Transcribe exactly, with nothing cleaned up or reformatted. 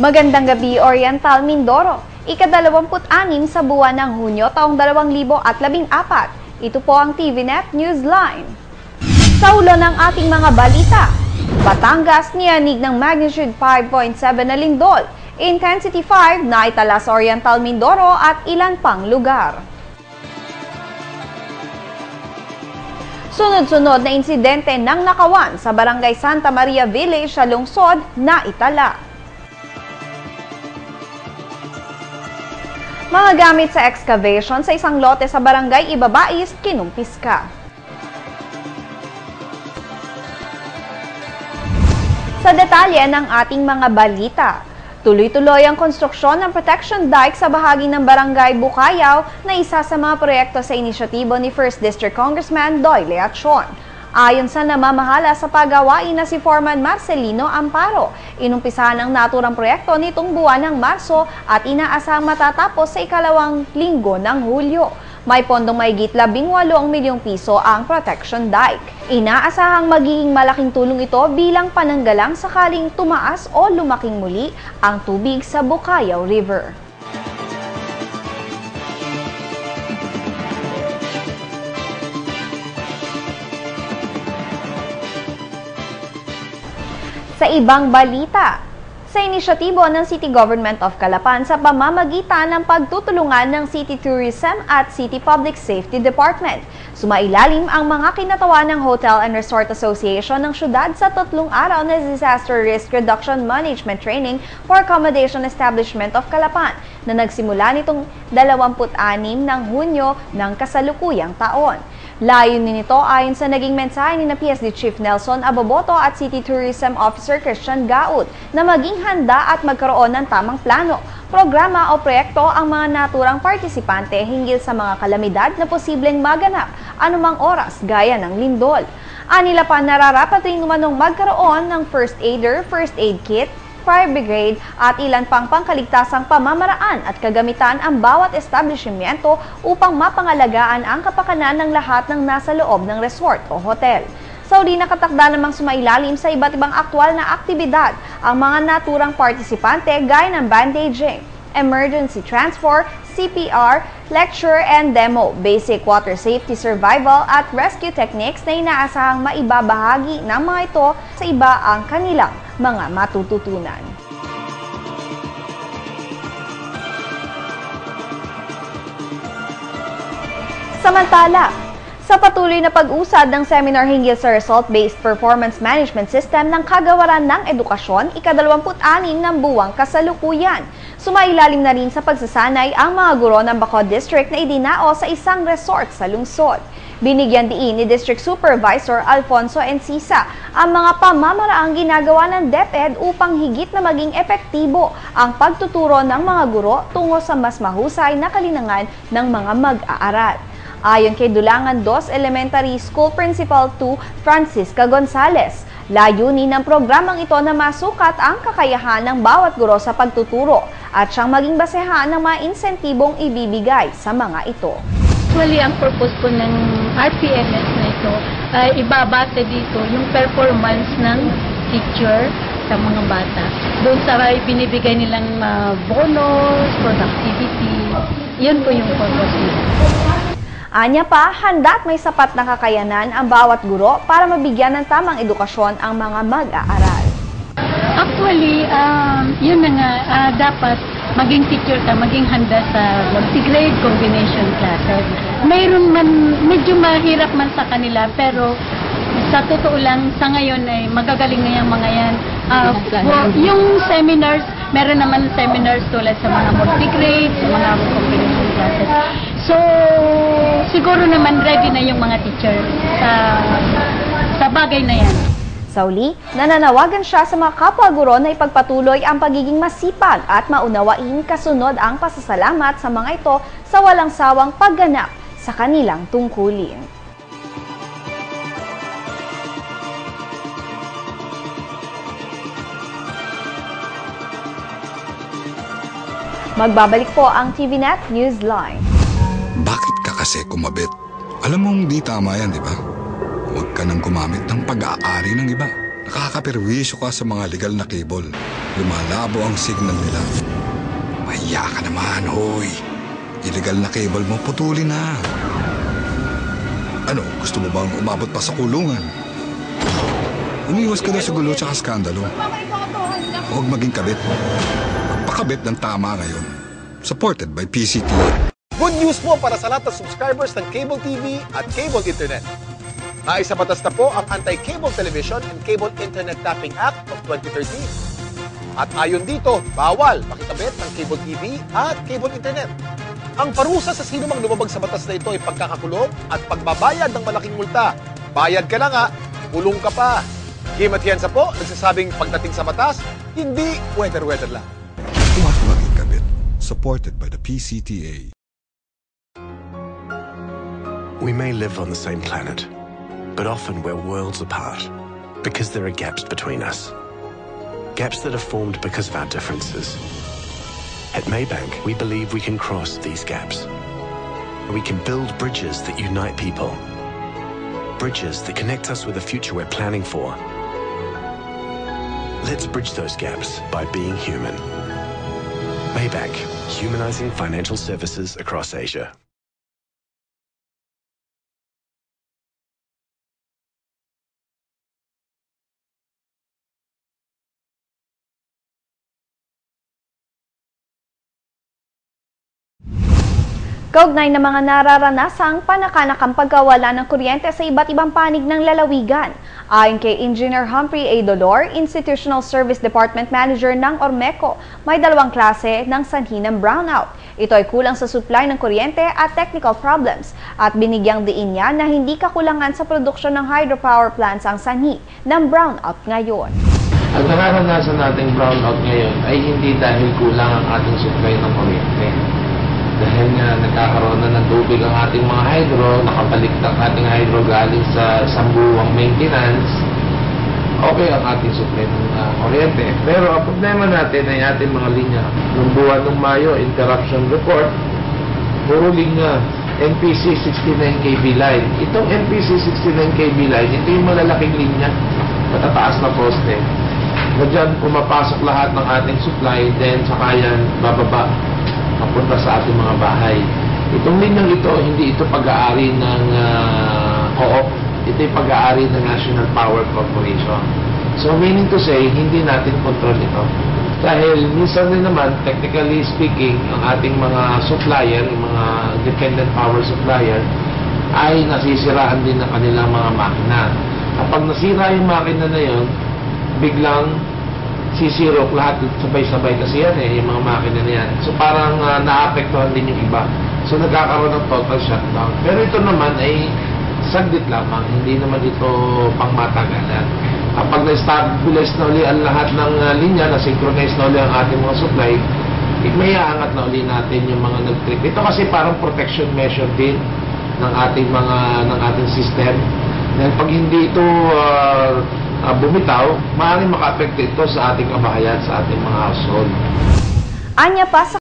Magandang gabi, Oriental Mindoro. Ikadalawamput-anim sa buwan ng Hunyo taong dalawang libo at labing apat. Ito po ang T V Net Newsline. Sa ulo ng ating mga balita, Batangas niyanig ng magnitude five point seven na lindol, intensity five na itala sa Oriental Mindoro at ilan pang lugar. Sunod-sunod na insidente ng nakawan sa Barangay Santa Maria Village sa lungsod na itala. Mga gamit sa excavation sa isang lote sa Barangay Ibabais, kinumpiska. Sa detalye ng ating mga balita, tuloy-tuloy ang konstruksyon ng protection dike sa bahagi ng Barangay Bukayaw na isa sa mga proyekto sa inisyatibo ni first District Congressman Doyle Leachon. Ayon sa namamahala sa paggawain na si Foreman Marcelino Amparo, inumpisahan ang naturang proyekto nitong buwan ng Marso at inaasahang matatapos sa ikalawang linggo ng Hulyo. May pondong mahigit labing walong milyong piso ang protection dike. Inaasahang magiging malaking tulong ito bilang pananggalang sakaling tumaas o lumaking muli ang tubig sa Bukayaw River. Sa ibang balita, sa inisyatibo ng City Government of Calapan sa pamamagitan ng pagtutulungan ng City Tourism at City Public Safety Department, sumailalim ang mga kinatawan ng Hotel and Resort Association ng syudad sa tatlong araw na Disaster Risk Reduction Management Training for Accommodation Establishment of Calapan na nagsimula nitong dalawamput-anim ng Hunyo ng kasalukuyang taon. Layunin nito ayon sa naging mensahe ni na P S D Chief Nelson Aboboto at City Tourism Officer Christian Gaud na maging handa at magkaroon ng tamang plano, programa o proyekto ang mga naturang partisipante hinggil sa mga kalamidad na posibleng maganap anumang oras gaya ng lindol. Anila pa nararapat rin umanong magkaroon ng first aider, first aid kit, fire brigade at ilan pang pangkaligtasang pamamaraan at kagamitan ang bawat establishmento upang mapangalagaan ang kapakanan ng lahat ng nasa loob ng resort o hotel. Sa uli nakatakda namang sumailalim sa iba't ibang aktwal na aktibidad ang mga naturang partisipante gaya ng bandaging, emergency transfer, C P R, lecture and demo, basic water safety survival at rescue techniques na inaasahang maibabahagi ng mga ito sa iba ang kanilang mga matututunan. Samantala, sa patuloy na pag-usad ng seminar hinggil sa Result-Based Performance Management System ng Kagawaran ng Edukasyon, ikadalawamput-anim ng buwang kasalukuyan. Sumailalim na rin sa pagsasanay ang mga guro ng Bacolod District na idinao sa isang resort sa lungsod. Binigyan diin ni District Supervisor Alfonso Encisa ang mga pamamaraang ginagawa ng DepEd upang higit na maging epektibo ang pagtuturo ng mga guro tungo sa mas mahusay na kalinangan ng mga mag-aaral. Ayon kay Dulangan two Elementary School Principal two Francisca Gonzales, layunin ng programang ito na masukat ang kakayahan ng bawat guro sa pagtuturo at siyang maging basehan ng mga insentibong ibibigay sa mga ito. Actually, ang purpose po ng R P M S na ito ay ibabase dito yung performance ng teacher sa mga bata. Doon sa binibigay nilang uh, bonus, productivity, yun po yung purpose nito. Anya pa, handa at may sapat na kakayanan ang bawat guro para mabigyan ng tamang edukasyon ang mga mag-aaral. Actually, um, yun na nga, uh, dapat maging teacher ka, maging handa sa multi-grade combination classes. Mayroon man, medyo mahirap man sa kanila, pero sa totoo lang, sa ngayon ay magagaling na yung mga yan. Uh, well, yung seminars, meron naman seminars tulad sa mga multi-grade, sa mga combination classes. So, siguro naman ready na yung mga teacher sa, sa bagay na yan. Sa uli, nananawagan siya sa mga kapwa-guro na ipagpatuloy ang pagiging masipag at maunawain kasunod ang pasasalamat sa mga ito sa walang sawang pagganap sa kanilang tungkulin. Magbabalik po ang T V Net Newsline. Bakit ka kasi kumabit? Alam mong di tama yan, di ba? Huwag ka nang gumamit ng pag-aari ng iba. Nakakaperwisyo ka sa mga legal na cable. Lumalabo ang signal nila. Mahiya ka naman, hoy. Illegal na cable mo, putulin na. Ano, gusto mo bang umabot pa sa kulungan? Umiwas ka na sa gulo tsaka skandalo. Huwag maging kabit. Magpakabit ng tama ngayon. Supported by P C T A. Good news po para sa lahat ng subscribers ng Cable T V at Cable Internet. Naisabatas na po ang Anti-Cable Television and Cable Internet Tapping Act of twenty thirteen. At ayon dito, bawal makikabit ng Cable T V at Cable Internet. Ang parusa sa sino mang lumabag sa batas na ito ay pagkakakulong at pagbabayad ng malaking multa. Bayad ka na nga, kulong ka pa. Kim Atienza po, nagsasabing pagdating sa batas, hindi weather-weather lang. Huwag maging kabit. Supported by the P C T A. We may live on the same planet, but often we're worlds apart because there are gaps between us. Gaps that are formed because of our differences. At Maybank, we believe we can cross these gaps. We can build bridges that unite people. Bridges that connect us with the future we're planning for. Let's bridge those gaps by being human. Maybank, humanizing financial services across Asia. Kaugnay na mga nararanasang panakanakang pagkawala ng kuryente sa iba't ibang panig ng lalawigan. Ayon kay Engineer Humphrey A. Dolor, Institutional Service Department Manager ng Ormeco, may dalawang klase ng sanhi ng brownout. Ito ay kulang sa supply ng kuryente at technical problems, at binigyang diin niya na hindi kakulangan sa produksyon ng hydropower plants ang sanhi ng brownout ngayon. Ang nararanasan nating brownout ngayon ay hindi dahil kulang ang ating supply ng kuryente. Dahil nga nagkakaroon na ng tubig ang ating mga hydro, nakabalik ang ating hydro galing sa isang buwang maintenance, okay ang ating supply ng uh, kuryente. Pero ang problema natin ay ating mga linya. Noong buwan ng Mayo, interruption report, puro linya, N P C sixty-nine K V line. Itong N P C sixty-nine K V line, ito yung malalaking linya, matataas na poste. Na dyan pumapasok lahat ng ating supply, then saka yan bababa papunta sa ating mga bahay. Itong linyang ito, hindi ito pag-aari ng uh, co-op, ito yung pag-aari ng National Power Corporation. So meaning to say, hindi natin control ito. Dahil minsan din naman, technically speaking, ang ating mga supplier, yung mga dependent power supplier, ay nasisiraan din ng kanilang mga makina. Kapag nasira yung makina na yun, biglang sisirok lahat sabay-sabay kasi yan eh, yung mga makina na yan. So parang uh, naapektuhan din yung iba. So nagkakaroon ng total shutdown. Pero ito naman ay saglit lamang, hindi naman ito pangmatagalan. Kapag na-stabilize na uli ang lahat ng uh, linya, na-synchronize na uli ang ating mga supply, may aangat na uli natin yung mga nag-trip. Ito kasi parang protection measure din ng ating mga ng ating system. Dahil pag hindi ito uh, Uh, bumitaw, maaaring maka-apekto ito sa ating kabahayan, sa ating mga household. Anya pa sa